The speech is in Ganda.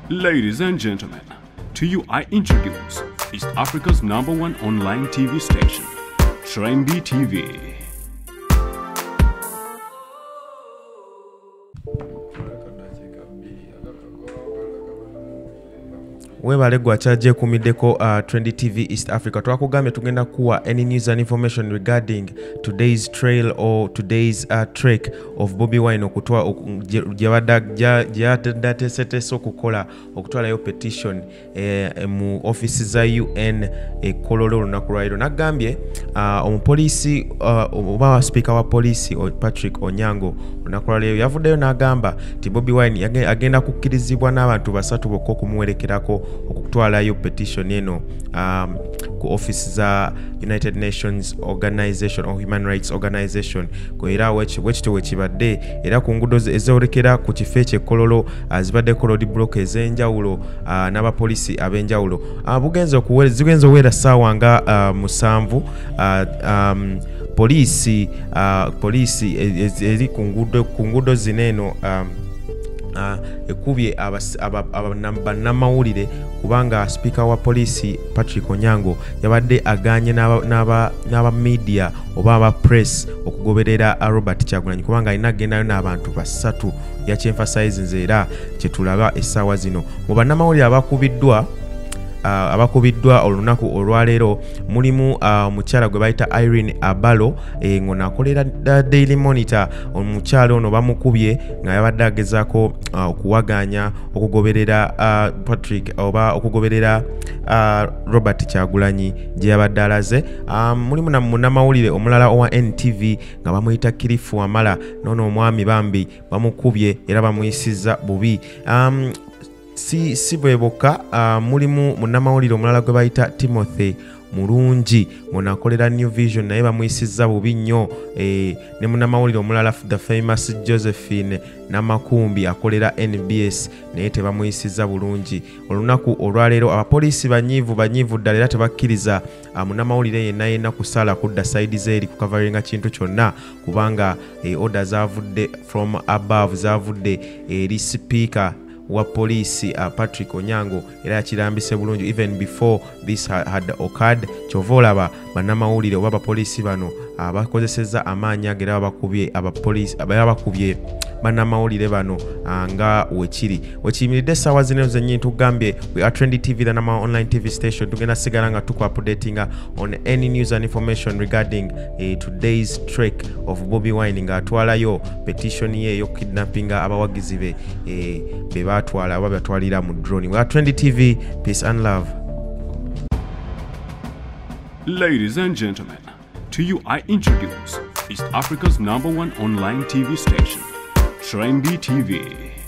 Ladies and gentlemen, to you I introduce East Africa's #1 online TV station, Trendy TV. Webale gwachaje kumideko Trendy TV East Africa. Twakugambye tugenda kuwa any news and information regarding today's trail or today's trek of Bobi Wine okutwa gyadatesetese okukola okutwalayo petition mu office za UN Kololo lunaku lwaliro. Nagambye omupolisi oba speaker wa police Patrick Onyango lunaku lwaliro yavuddeyo n'agamba ti Bobi Wine agenda kukkirizibwa n'abantu basatu bokka okumuwerekerako okutwalayo petition eno ku office za United Nations Organization or Human Rights Organization ko era wekito wekibadde era ku ngudo ezorekera ku kifo ky'Kololo azibadde road block ezenjawulo n'abapolisi abenjawulo zigenze okuwera ssaawa nga musanvu. Polisi eri ku ngudo zineno ekubye banamawulire kubanga speaker wa polisi Patrick Onyango yabadde aganye n'aba media oba aba press okugoberera Robert Kyagulanyi kubanga alina agendayo n'abantu basatu yakyenfasize era kyetulaba essaawa zino. Mu banamawulire abakubiddwa olunaku olwaleero mulimu omukyala gwe bayita Irene Abalo ngo nakolera Daily Monitor. Omukyala ono bamukubye nga yabadde agezaako okuwaganya okugoberera Patrick oba okugoberera Robert Kyagulanyi gye yabadde alaze. Mulimu na munnamawulire omulala owa NTV nga bamuyita Kirifu Wamala nono omwami bambi bamukubye era bamuyisizza bubi. Si bweboka mulimu munnamawulire omulala gwe bayita Timothy Murungi ngonakolera New Vision naye bamuyisizza bubi nnyo. Ne munnamawulire omulala the famous Josephine Namakumbi akolera NBS naye tebamuyisizza bulungi. Olunaku olwaleero abapolisi banyiivu ddala era tebakkiriza munnamawulire yenna kusala kudda side zeeri ku coveringa kintu kyonna kubanga order zavudde from above zavudde eri speaker wa polisi Patrick Onyango era yakirambise bulungi even before this had occurred. Kyova olaba bannamawulire oba abapolisi bano abakozesezza amaanyi agera bakubye bannamawulire bano nga wekiyimiridde essaawa zino zennyini tugambye we are Trendy TV the number online TV station. Tugenda sigala nga tuku updating on any news and information regarding today's trek of Bobi Wine nga atwalayo petition ye yo kidnapping abawagizi be batwala aba batwalira mu drone. We are Trendy TV, peace and love. Ladies and gentlemen, to you I introduce East Africa's #1 online TV station, Trendy TV.